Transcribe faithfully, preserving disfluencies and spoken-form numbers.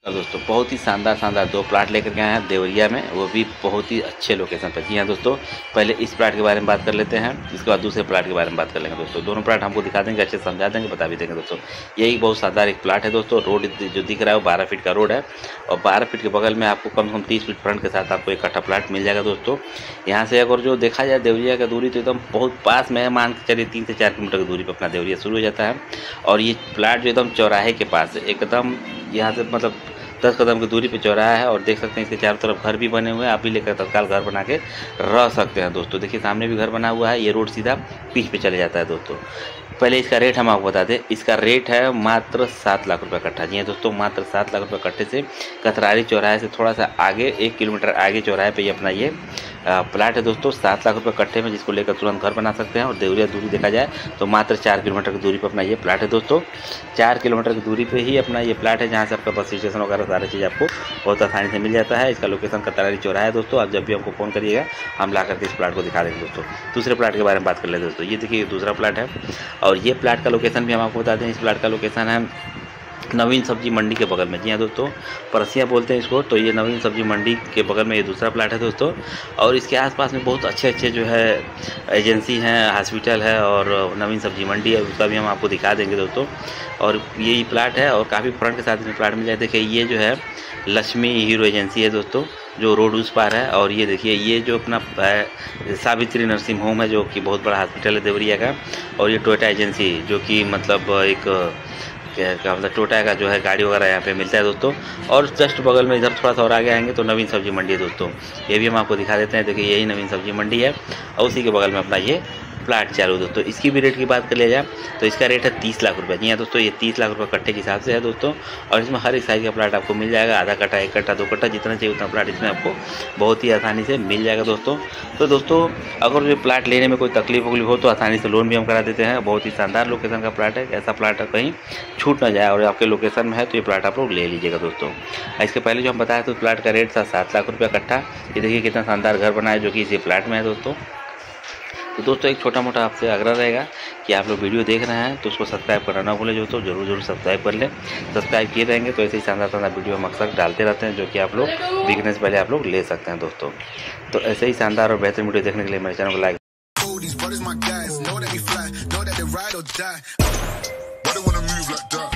तो दोस्तों बहुत ही शानदार शानदार दो प्लाट लेकर के आए हैं देवरिया में, वो भी बहुत ही अच्छे लोकेशन पर। जी हाँ दोस्तों, पहले इस प्लाट के बारे में बात कर लेते हैं, इसके बाद दूसरे प्लाट के बारे में बात कर लेंगे दोस्तों। दोनों प्लाट हमको दिखा देंगे, अच्छे से समझा देंगे, बता भी देंगे दोस्तों। यही बहुत शानदार एक प्लाट है दोस्तों। रोड जो दिख रहा है वो बारह फीट का रोड है और बारह फीट के बगल में आपको कम से कम तीस फीट फ्रंट के साथ आपको एक कट्ठा प्लाट मिल जाएगा दोस्तों। यहाँ से अगर जो देखा जाए देवरिया का दूरी तो एकदम बहुत पास में है, मान के चलिए तीन से चार किलोमीटर की दूरी पर अपना देवरिया शुरू हो जाता है। और ये प्लाट जो एकदम चौराहे के पास है, एकदम यहाँ से मतलब दस कदम की दूरी पे चौराहा है। और देख सकते हैं इसके चारों तरफ घर भी बने हुए हैं, आप भी लेकर तत्काल घर बना के रह सकते हैं दोस्तों। देखिए सामने भी घर बना हुआ है, ये रोड सीधा पिच पे चले जाता है दोस्तों। पहले इसका रेट हम आपको बता दें, इसका रेट है मात्र सात लाख रुपए कट्ठा। जी दोस्तों, मात्र सात लाख रुपए कट्ठे से कथरारी चौराहे से थोड़ा सा आगे एक किलोमीटर आगे चौराहे पे ये अपना ये प्लाट है दोस्तों। सात लाख रुपए कट्ठे में जिसको लेकर तुरंत घर बना सकते हैं। और देवरिया दूरी देखा जाए तो मात्र चार किलोमीटर की दूरी पर अपना ये प्लाट है दोस्तों। चार किलोमीटर की दूरी पे ही अपना ये प्लाट है, जहाँ से आपका बस स्टेशन वगैरह सारी चीज़ आपको बहुत आसानी से मिल जाता है। इसका लोकेशन कथरारी चौराहा है दोस्तों। आप जब भी हमको फ़ोन करिएगा हम ला करके इस प्लाट को दिखा देंगे दोस्तों। दूसरे प्लाट के बारे में बात कर लेते दोस्तों। ये देखिए दूसरा प्लाट है और ये प्लाट का लोकेशन भी हम आपको बता दें। इस प्लाट का लोकेशन है नवीन सब्जी मंडी के बगल में। जी हाँ दोस्तों, परसिया बोलते हैं इसको। तो ये नवीन सब्जी मंडी के बगल में ये दूसरा प्लाट है दोस्तों। और इसके आसपास में बहुत अच्छे अच्छे जो है एजेंसी हैं, हॉस्पिटल है और नवीन सब्जी मंडी है, उसका भी हम आपको दिखा देंगे दोस्तों। और यही प्लाट है और काफ़ी फ्रंट के साथ इसमें प्लाट मिल जाए। देखिए ये जो है लक्ष्मी हीरो एजेंसी है दोस्तों, जो रोड उस पार है। और ये देखिए ये जो अपना सावित्री नर्सिंग होम है, जो कि बहुत बड़ा हॉस्पिटल है देवरिया का। और ये टोयोटा एजेंसी, जो कि मतलब एक क्या क्या मतलब टोटा का जो है गाड़ी वगैरह यहाँ पे मिलता है दोस्तों। और जस्ट बगल में इधर थोड़ा सा और आगे आएंगे तो नवीन सब्जी मंडी है दोस्तों। ये भी हम आपको दिखा देते हैं। देखिए यही नवीन सब्जी मंडी है और उसी के बगल में अपना ये प्लाट चालू दोस्तों। इसकी भी रेट की बात कर लिया जाए तो इसका रेट है तीस लाख रुपए। जी हाँ दोस्तों, ये तीस लाख रुपए कट्ठे के हिसाब से है दोस्तों। और इसमें हर एक साइज़ का प्लाट आपको मिल जाएगा, आधा कट्ठा, एक कट्ठा, दो कट्ठा, जितना चाहिए उतना प्लाट इसमें आपको बहुत ही आसानी से मिल जाएगा दोस्तों। तो दोस्तों अगर ये प्लाट लेने में कोई तकलीफ वकलीफ हो तो आसानी से लोन भी हम करा देते हैं। बहुत ही शानदार लोकेशन का प्लाट है, ऐसा प्लाट कहीं छूट ना जाए और आपके लोकेशन में है तो ये प्लाट आप लोग ले लीजिएगा दोस्तों। इसके पहले जो हम बताया तो प्लाट का रेट था सात लाख रुपये कट्ठा। ये देखिए कितना शानदार घर बना है जो कि इसी प्लाट में है दोस्तों। तो दोस्तों एक छोटा मोटा आपसे आग्रह रहेगा कि आप लोग वीडियो देख रहे हैं तो उसको सब्सक्राइब करना ना भूलें दोस्तों। जरूर जरूर सब्सक्राइब कर लें। सब्सक्राइब किए रहेंगे तो ऐसे ही शानदार शानदार वीडियो हम अक्सर डालते रहते हैं, जो कि आप लोग बिकने से पहले आप लोग ले सकते हैं दोस्तों। तो ऐसे ही शानदार और बेहतरीन वीडियो देखने के लिए मेरे चैनल को लाइक